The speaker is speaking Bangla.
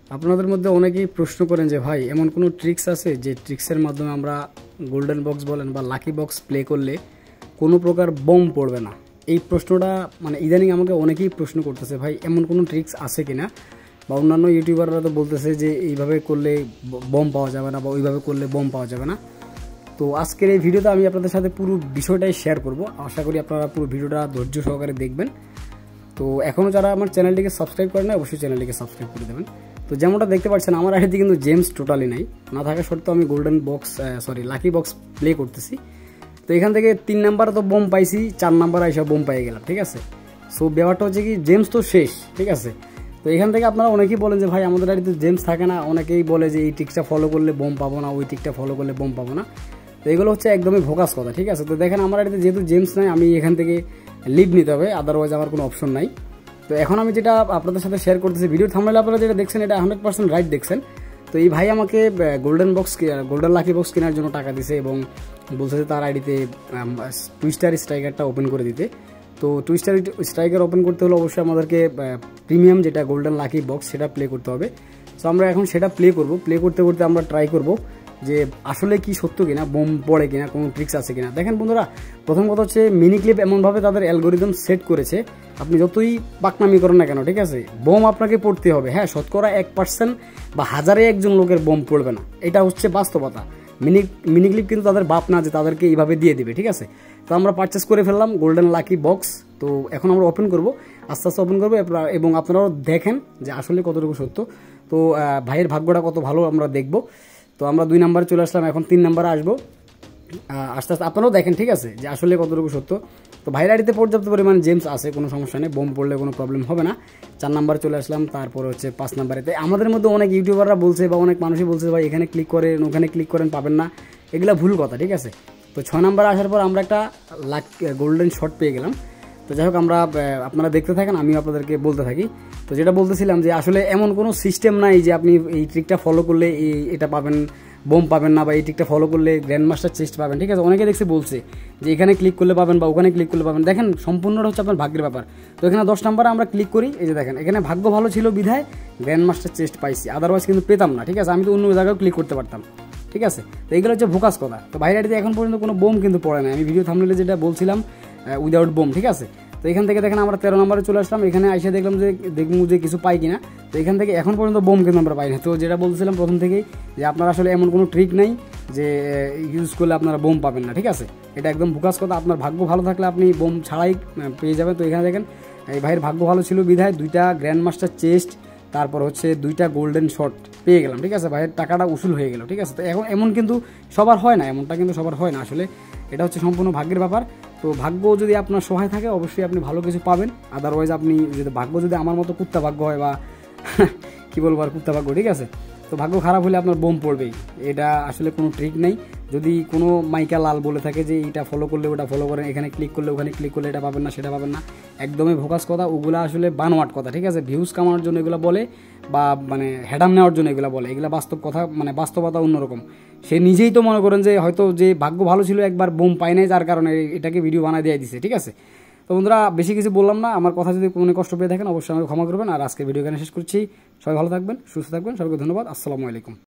আপনাদের মধ্যে অনেকেই প্রশ্ন করেন যে ভাই এমন কোনো ট্রিক্স আছে যে ট্রিক্সের মাধ্যমে আমরা গোল্ডেন বক্স বলেন বা লাকি বক্স প্লে করলে কোনো প্রকার বম পড়বে না। এই প্রশ্নটা মানে ইদানিং আমাকে অনেকেই প্রশ্ন করতেছে ভাই এমন কোনো ট্রিক্স আছে কিনা, বা অন্যান্য ইউটিউবাররা তো বলতেছে যে এইভাবে করলে বম পাওয়া যাবে না বা ওইভাবে করলে বম পাওয়া যাবে না। তো আজকের এই ভিডিওতে আমি আপনাদের সাথে পুরো বিষয়টাই শেয়ার করব। আশা করি আপনারা পুরো ভিডিওটা ধৈর্য সহকারে দেখবেন। তো এখনও যারা আমার চ্যানেলটিকে সাবস্ক্রাইব করেন না অবশ্যই চ্যানেলটিকে সাবস্ক্রাইব করে দেবেন। তো যেমনটা দেখতে পাচ্ছেন আমার আইডিতে কিন্তু জেমস টোটালি নাই, না থাকা সত্ত্বেও আমি golden box lucky box play করতেছি। তো এখান থেকে 3 নাম্বার তো বোম পাইছি, 4 নাম্বার আইসা বোম পাই গেলাম, ঠিক আছে। সো ব্যাপারটা হচ্ছে কি জেমস তো শেষ, ঠিক আছে। তো এখান থেকে আপনারা অনেকেই বলেন যে ভাই আমাদের আইডিতে জেমস থাকে না, অনেকেই বলে যে এই ট্রিকটা ফলো করলে বোম পাবো না, ওই ট্রিকটা ফলো করলে বোম পাবো না। তো এগুলো হচ্ছে একদমই ভোকাস কথা, ঠিক আছে। তো দেখেন আমার আইডিতে যেহেতু জেমস নাই আমি এখান থেকে লিভ নিতে হবে, আদারওয়াইজ আমার কোনো অপশন নাই। তো এখন আমি যেটা আপনাদের সাথে শেয়ার করতেছি, ভিডিও থাম্বনেইলে আপনারা যেটা দেখছেন এটা 100% রাইট দেখছেন। তো এই ভাই আমাকে গোল্ডেন লাকি বক্স কেনার জন্য টাকা দিছে এবং বলছে যে তার আইডিতে টুইস্টার স্ট্রাইকারটা ওপেন করে দিতে। তো টুইস্টার স্ট্রাইকার ওপেন করতে হলে অবশ্যই আমাদেরকে প্রিমিয়াম যেটা গোল্ডেন লাকি বক্স সেটা প্লে করতে হবে। সো আমরা এখন সেটা প্লে করব। প্লে করতে করতে আমরা ট্রাই করব যে আসলে কি সত্য কিনা, বোম পড়ে কিনা, কোনো ট্রিক্স আছে কিনা। দেখেন বন্ধুরা, প্রথম কথা হচ্ছে মিনি ক্লিপ এমনভাবে তাদের অ্যালগোরিদম সেট করেছে, আপনি যতই পাকনামি করেন না কেন, ঠিক আছে, বোম আপনাকে পড়তে হবে। হ্যাঁ, শতকরা 1% বা 1000-এ একজন লোকের বোম পড়বে না, এটা হচ্ছে বাস্তবতা। মিনি ক্লিপ কিন্তু তাদের বাপ না যে তাদেরকে এইভাবে দিয়ে দিবে, ঠিক আছে। তো আমরা পারচেস করে ফেললাম গোল্ডেন লাকি বক্স। তো এখন আমরা ওপেন করব, আস্তে আস্তে ওপেন করবো এবং আপনারাও দেখেন যে আসলে কতটুকু সত্য। তো ভাইয়ের ভাগ্যটা কত ভালো আমরা দেখব। তো আমরা 2 নাম্বারে চলে আসলাম, এখন 3 নাম্বারে আসবো। আস্তে আস্তে আপনারাও দেখেন, ঠিক আছে, যে আসলে কতটুকু সত্য। তো ভাইয়ের আইডিতে পর্যাপ্ত পরিমাণ জেমস আছে, কোনো সমস্যা নেই, বোম পড়লে কোনো প্রবলেম হবে না। 4 নাম্বারে চলে আসলাম, তারপরে হচ্ছে 5 নাম্বারে। তাই আমাদের মধ্যে অনেক ইউটিউবাররা বলছে বা অনেক মানুষই বলছে ভাই এখানে ক্লিক করেন ওখানে ক্লিক করেন পাবেন না, এগুলা ভুল কথা, ঠিক আছে। তো 6 নাম্বারে আসার পর আমরা একটা গোল্ডেন শট পেয়ে গেলাম। তো যাই হোক আমরা আপনারা দেখতে থাকেন, আমিও আপনাদেরকে বলতে থাকি। তো যেটা বলতেছিলাম যে আসলে এমন কোনো সিস্টেম নাই যে আপনি এই ট্রিকটা ফলো করলে এটা পাবেন, বোম পাবেন না, বা এই ট্রিকটা ফলো করলে গ্র্যান্ড মাস্টার চেস্ট পাবেন, ঠিক আছে। অনেকে দেখছে বলছে যে এখানে ক্লিক করলে পাবেন বা ওখানে ক্লিক করলে পাবেন। দেখেন সম্পূর্ণটা হচ্ছে আপনার ভাগ্যের ব্যাপার। তো এখানে 10 নাম্বারে আমরা ক্লিক করি, এই যে দেখেন এখানে ভাগ্য ভালো ছিল বিধায় গ্র্যান্ড মাস্টার চেস্ট পাইছি, আদারওয়াইজ কিন্তু পেতাম না, ঠিক আছে। আমি তো অন্য জায়গায় ক্লিক করতে পারতাম, ঠিক আছে। তো এইগুলো হচ্ছে ভোকাস কথা। তো বাইরে আইডিতে এখন পর্যন্ত কোনো বোম কিন্তু পড়ে না, আমি ভিডিও থাম্বনেইলে যেটা বলছিলাম উইদাউট বোম, ঠিক আছে। তো এখান থেকে দেখেন আমরা 13 নম্বরে চলে আসলাম, এখানে এসে দেখলাম যে কিছু পাই কিনা। তো এখান থেকে এখন পর্যন্ত বোম কিন্তু আমরা পাই না। তো যেটা বলছিলাম প্রথম থেকেই যে আপনার আসলে এমন কোনো ট্রিক নেই যে ইউজ করলে আপনারা বোম পাবেন না, ঠিক আছে। এটা একদম ভুকাস কথা। আপনার ভাগ্য ভালো থাকলে আপনি বোম ছাড়াই পেয়ে যাবেন। তো এখানে দেখেন এই ভাইয়ের ভাগ্য ভালো ছিল বিধায় 2টা গ্র্যান্ড মাস্টার চেস্ট, তারপর হচ্ছে 2টা গোল্ডেন শট পেয়ে গেলাম, ঠিক আছে। ভাইয়ের টাকাটা উসুল হয়ে গেল, ঠিক আছে। তো এখন এমন কিন্তু সবার হয় না, এমনটা কিন্তু সবার হয় না আসলে, এটা হচ্ছে সম্পূর্ণ ভাগ্যের ব্যাপার। তো ভাগ্য যদি আপনার সহায় থাকে অবশ্যই আপনি ভালো কিছু পাবেন, আদারওয়াইজ আপনি যদি ভাগ্য যদি আমার মতো কুত্তা ভাগ্য হয় বা কী বলবো আর কুত্তা ভাগ্য, ঠিক আছে। তো ভাগ্য খারাপ হলে আপনার বোম পড়বেই, এটা আসলে কোনো ট্রিক নেই। যদি কোনো মাইকা লাল বলে থাকে যে এটা ফলো করলে ওটা ফলো করেন, এখানে ক্লিক করলে ওখানে ক্লিক করলে এটা পাবেন না সেটা পাবেন না, একদমই ভোকাস কথা। ওগুলো আসলে বানোয়াট কথা, ঠিক আছে। ভিউজ কামানোর জন্য এগুলো বলে বা মানে হেডাম নেওয়ার জন্য এগুলো বলে, এগুলো বাস্তব কথা, মানে বাস্তবতা অন্যরকম। সে নিজেই তো মনে করেন যে হয়তো যে ভাগ্য ভালো ছিল একবার বোম পায় নাই, যার কারণে এটাকে ভিডিও বানায় দিয়ে দিছে, ঠিক আছে। তো বন্ধুরা বেশি কিছু বললাম না, আমার কথা যদি কোনো কষ্ট পেয়ে থাকেন অবশ্যই আমাকে ক্ষমা করবেন। আর আজকে ভিডিও এখানে শেষ করছি। সবাই ভালো থাকবেন, সুস্থ থাকবেন, সবাইকে ধন্যবাদ। আসসালামু আলাইকুম।